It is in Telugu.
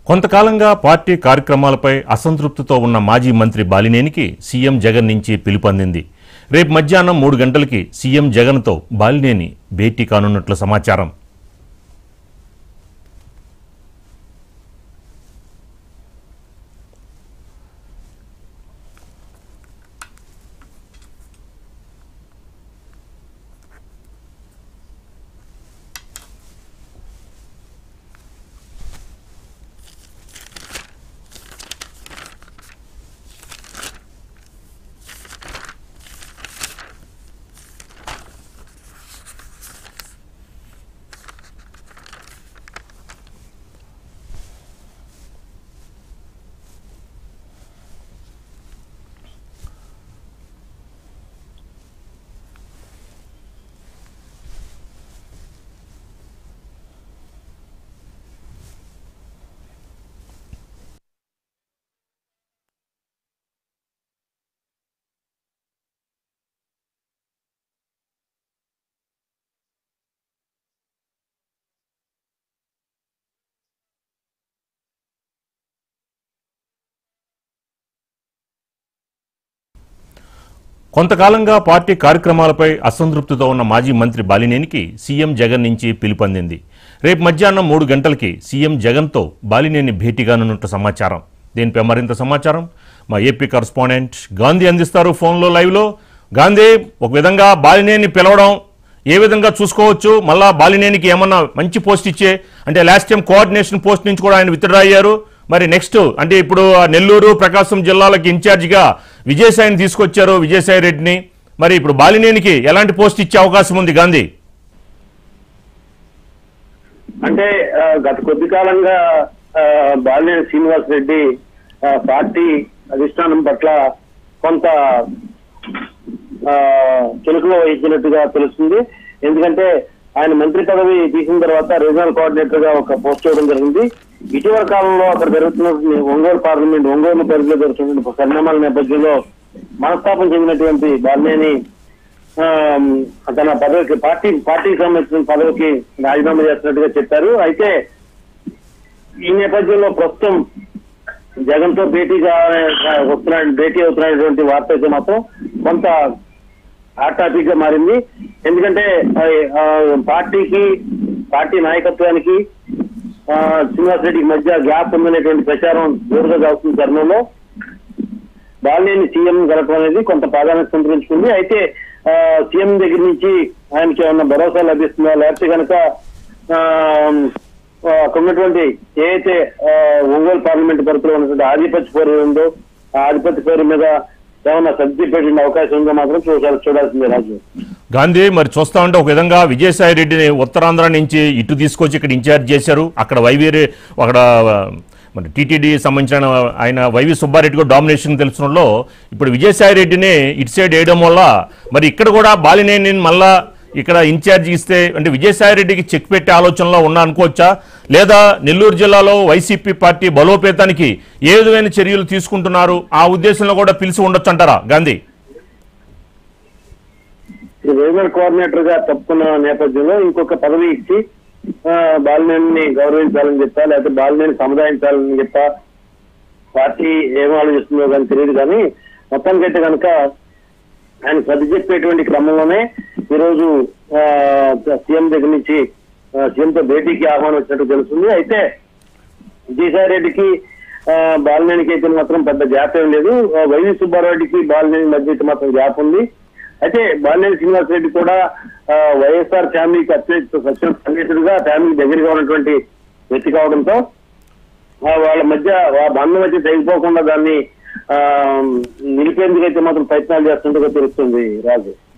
కొంతకాలంగా పార్టీ కార్యక్రమాలపై అసంతృప్తితో ఉన్న మాజీ మంత్రి బాలినేనికి సీఎం జగన్ నుంచి పిలుపందింది. రేపు మధ్యాహ్నం 3 గంటలకి సీఎం జగన్తో బాలినేని భేటీ కానున్నట్లు సమాచారం. కొంతకాలంగా పార్టీ కార్యక్రమాలపై అసంతృప్తితో ఉన్న మాజీ మంత్రి బాలినేనికి సీఎం జగన్ నుంచి పిలుపందింది. రేపు మధ్యాహ్నం 3 గంటలకి సీఎం జగన్తో బాలినేని భేటీగానున్నట్టు సమాచారం. దీనిపై మరింత సమాచారం మా ఏపీ కరస్పాండెంట్ గాంధీ అందిస్తారు ఫోన్లో లైవ్లో. గాంధీ, ఒక విధంగా బాలినేని పిలవడం ఏ విధంగా చూసుకోవచ్చు? మళ్ళా బాలినేనికి ఏమన్నా మంచి పోస్ట్ ఇచ్చే, అంటే లాస్ట్ టైం కోఆర్డినేషన్ పోస్ట్ నుంచి కూడా ఆయన విత్డ్రా అయ్యారు. మరి నెక్స్ట్ అంటే ఇప్పుడు నెల్లూరు ప్రకాశం జిల్లాలకు ఇన్ఛార్జిగా విజయసాయిని తీసుకొచ్చారు, విజయసాయి రెడ్డిని. మరి ఇప్పుడు బాలినేనికి ఎలాంటి పోస్ట్ ఇచ్చే అవకాశం ఉంది గాంధీ? అంటే గత కొద్ది కాలంగా బాలినేని శ్రీనివాస్ రెడ్డి పార్టీ అధిష్టానం పట్ల కొంత చురుకుగా వహించినట్టుగా తెలుస్తుంది. ఎందుకంటే ఆయన మంత్రి పదవి తీసిన తర్వాత రీజనల్ కోఆర్డినేటర్ గా ఒక పోస్ట్ ఇవ్వడం జరిగింది. ఇటీవల కాలంలో అక్కడ జరుగుతున్న ఒంగోలు పార్లమెంట్ ఒంగోలు పరిధిలో జరుగుతున్న పరిణామాల నేపథ్యంలో మనస్తాపం చెందినటువంటి బాలినేని తన పదవికి పార్టీకి సంబంధించిన పదవికి రాజీనామా చేస్తున్నట్టుగా చెప్పారు. అయితే ఈ నేపథ్యంలో ప్రస్తుతం జగన్ తో భేటీ అవుతున్నటువంటి వార్త అయితే మాత్రం కొంత హాట్ టాపిక్ గా మారింది. ఎందుకంటే పార్టీ నాయకత్వానికి శ్రీనివాస్ రెడ్డికి మధ్య గ్యాప్ ఉందనేటువంటి ప్రచారం జోరుగా సాగుతున్న తరుణంలో బాలినేని సీఎం గెలవడం అనేది కొంత ప్రాధాన్యత సంతరించుకుంది. అయితే సీఎం దగ్గర నుంచి ఆయనకి ఏమన్నా భరోసా లభిస్తుందా, లేకపోతే కనుక అక్కడ ఉన్నటువంటి ఏదైతే ఒంగోలు పార్లమెంట్ పరిధిలో ఉన్నటువంటి ఆధిపత్య పోరు ఉందో ఆ ఆధిపత్య పోరు మీద ఏమన్నా సర్ది పెట్టిన అవకాశం ఉందో మాత్రం చూడాల్సిందే రాజు. గాంధీ, మరి చూస్తా ఉంటే ఒక విధంగా విజయసాయి రెడ్డిని ఉత్తరాంధ్ర నుంచి ఇటు తీసుకొచ్చి ఇక్కడ ఇన్ఛార్జ్ చేశారు. అక్కడ అక్కడ మరి టీటీడీ సంబంధించిన ఆయన వైవి సుబ్బారెడ్డి కూడా డామినేషన్ తెలుసులో ఇప్పుడు విజయసాయి రెడ్డిని ఇటు సైడ్ వేయడం వల్ల మరి ఇక్కడ కూడా బాలినేని మళ్ళా ఇక్కడ ఇన్ఛార్జ్ ఇస్తే అంటే విజయసాయి రెడ్డికి చెక్ పెట్టే ఆలోచనలో ఉన్నా అనుకోవచ్చా? లేదా నెల్లూరు జిల్లాలో వైసీపీ పార్టీ బలోపేతానికి ఏ విధమైన చర్యలు తీసుకుంటున్నారు, ఆ ఉద్దేశంలో కూడా పిలిచి ఉండొచ్చు అంటారా గాంధీ? రీజనల్ కోఆర్డినేటర్ గా తప్పుకున్న నేపథ్యంలో ఇంకొక పదవి ఇచ్చి బాలినేని గౌరవించాలని చెప్పా, లేకపోతే బాలినేని సముదాయించాలని చెప్పా పార్టీ ఏం ఆలోచిస్తుందో కానీ తెలియదు. కానీ మొత్తానికైతే కనుక ఆయన సర్ది చెప్పేటువంటి క్రమంలోనే ఈరోజు సీఎం దగ్గర నుంచి సీఎంతో భేటీకి ఆహ్వానం వచ్చినట్టు తెలుస్తుంది. అయితే విజయసాయి రెడ్డికి బాలినేనికి అయితే మాత్రం పెద్ద గ్యాప్ ఏం లేదు. వైవి సుబ్బారెడ్డికి బాలినేని మధ్య అయితే మాత్రం గ్యాప్ ఉంది. అయితే బాలినేని శ్రీనివాస్ రెడ్డి కూడా వైఎస్ఆర్ ఫ్యామిలీకి అత్యంత సత్యం సన్నిహితుడుగా ఫ్యామిలీకి దగ్గరగా ఉన్నటువంటి వ్యక్తి కావడంతో వాళ్ళ మధ్య బంధం అయితే తెగిపోకుండా దాన్ని నిలిపేందుకైతే మాత్రం ప్రయత్నాలు చేస్తుండగా తెలుస్తుంది రాజు.